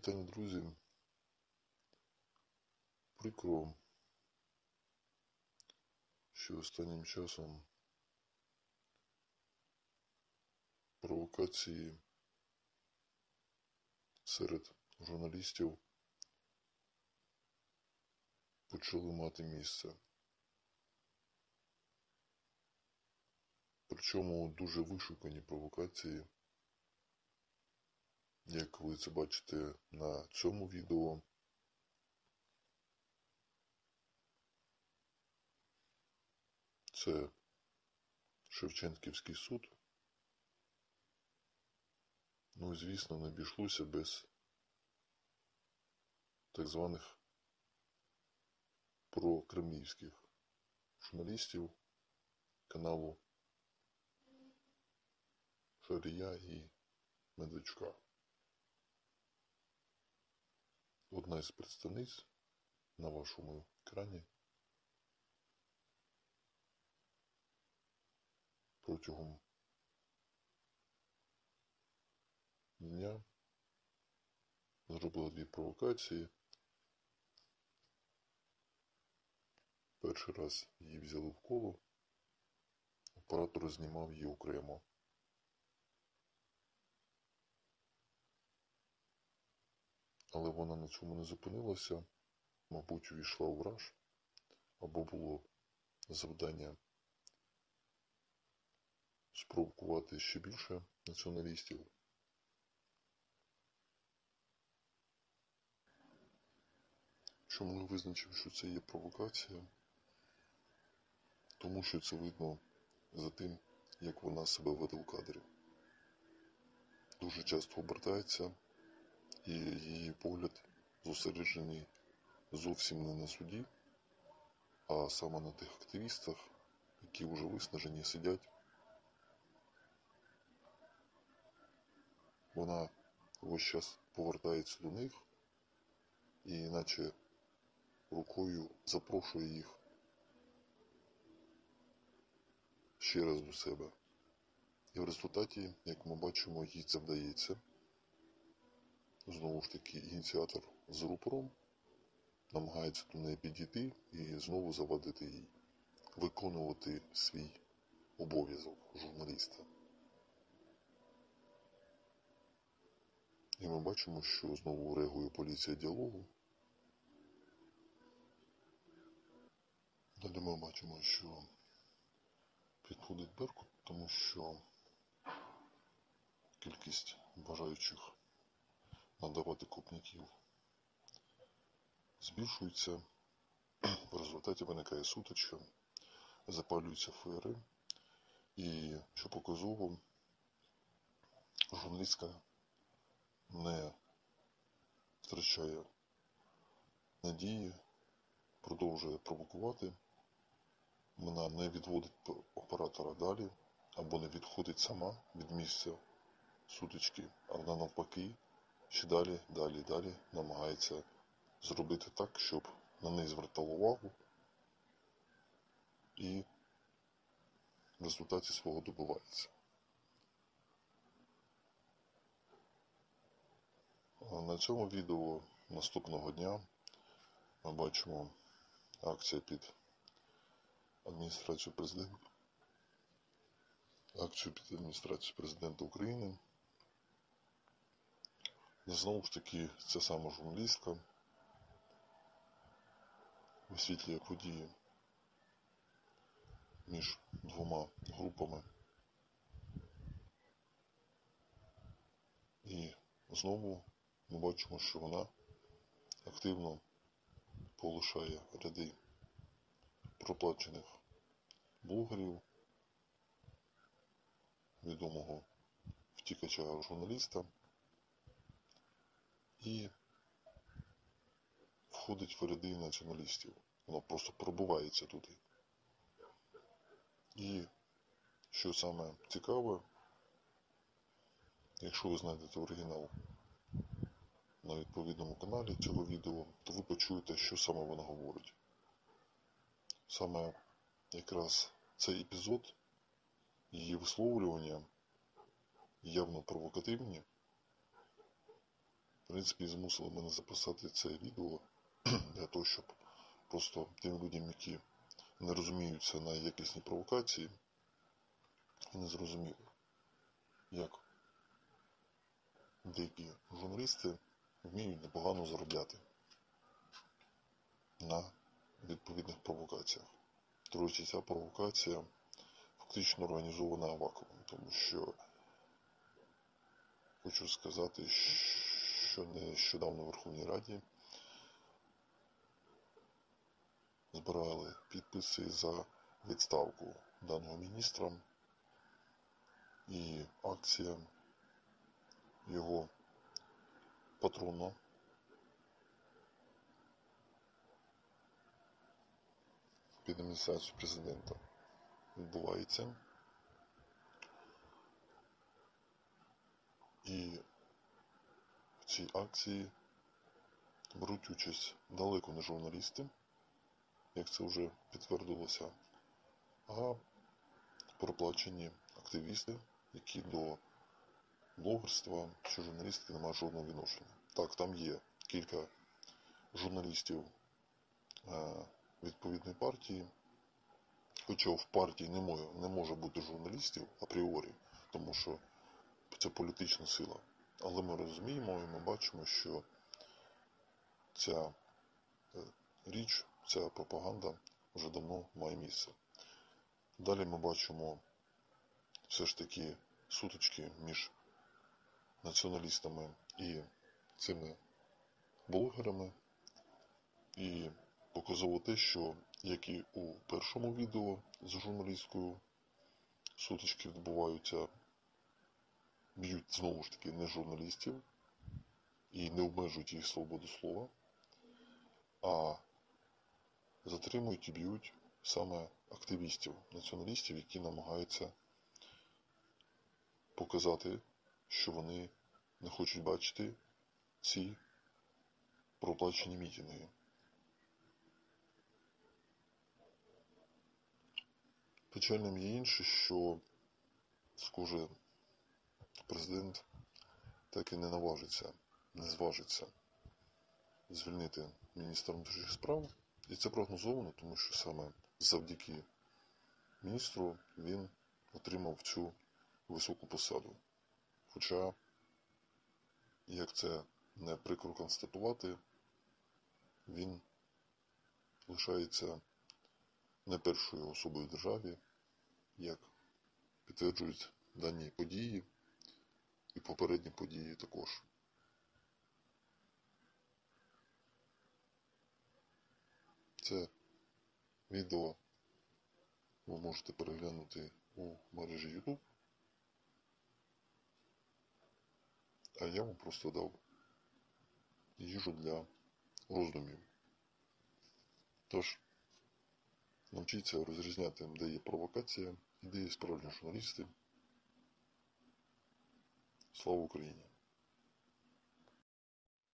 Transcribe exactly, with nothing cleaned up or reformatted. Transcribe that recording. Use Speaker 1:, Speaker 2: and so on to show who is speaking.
Speaker 1: Вітання, друзі. Прикро, що останнім часом провокації серед журналістів почали мати місце. Причому дуже вишукані провокації, як ви це бачите на цьому відео. Це Шевченківський суд. Ну і, звісно, не обійшлося без так званих прокремлівських журналістів каналу Шарія і Медведчука. Одна із представниць на вашому екрані протягом дня зробила дві провокації. Перший раз її взяли в коло, оператор знімав її окремо. Але вона на цьому не зупинилася, мабуть, увійшла у раж, або було завдання спровокувати ще більше націоналістів. Чому я визначив, що це є провокація? Тому що це видно за тим, як вона себе веде у кадрі. Дуже часто обертається, і її погляд зосереджений зовсім не на суді, а саме на тих активістах, які вже виснажені сидять. Вона весь час повертається до них і наче рукою запрошує їх ще раз до себе. І в результаті, як ми бачимо, їй це вдається. Знову ж таки, ініціатор з рупором намагається до неї підійти і знову завадити їй виконувати свій обов'язок журналіста. І ми бачимо, що знову реагує поліція діалогу. Далі ми бачимо, що підходить Беркут, тому що кількість бажаючих надавати копняків збільшується. В результаті виникає сутичка, запалюються феєри. І, що показово, журналістка не втрачає надії, продовжує провокувати. Вона не відводить оператора далі, або не відходить сама від місця сутички, а вона навпаки ще далі, далі, далі намагається зробити так, щоб на неї звертали увагу, і в результаті свого добивається. На цьому відео наступного дня ми бачимо акція під адміністрацію президента, акцію під адміністрацію президента України. Знову ж таки, ця сама журналістка висвітлює події між двома групами. І знову ми бачимо, що вона активно полишає ряди проплачених блогерів, відомого втікача-журналіста, і входить в ряди націоналістів. Вона просто пробивається туди. І, що саме цікаве, якщо ви знайдете оригінал на відповідному каналі цього відео, то ви почуєте, що саме вона говорить. Саме якраз цей епізод, її висловлювання явно провокативні, принципі, змусили мене записати це відео для того, щоб просто тим людям, які не розуміються на якісній провокації, вони зрозуміли, як деякі журналісти вміють непогано заробляти на відповідних провокаціях. До речі, ця провокація фактично організована Аваковим, тому що хочу сказати, що нещодавно в Верховній Раді збирали підписи за відставку даного міністра, і акція його патрона під адміністрацією президента відбувається. І в цій акції беруть участь далеко не журналісти, як це вже підтвердилося, а проплачені активісти, які до блогерства чи журналістики не мають жодного відношення. Так, там є кілька журналістів е, відповідної партії, хоча в партії не може, не може бути журналістів апріорі, тому що це політична сила. Але ми розуміємо і ми бачимо, що ця річ, ця пропаганда вже давно має місце. Далі ми бачимо все ж таки сутички між націоналістами і цими блогерами. І показово те, що, як і у першому відео з журналісткою, сутички відбуваються, б'ють знову ж таки не журналістів і не обмежують їх свободу слова, а затримують і б'ють саме активістів, націоналістів, які намагаються показати, що вони не хочуть бачити ці проплачені мітинги. Печальним є інше, що, схоже, президент так і не наважиться, не зважиться звільнити міністра внутрішніх справ. І це прогнозовано, тому що саме завдяки міністру він отримав цю високу посаду. Хоча, як це не прикро констатувати, він лишається не першою особою в державі, як підтверджують дані події і попередні події також. Це відео ви можете переглянути у мережі ютуб, а я вам просто дав їжу для роздумів. Тож, навчіться розрізняти, де є провокація і де є справжні журналісти. Слава Україні!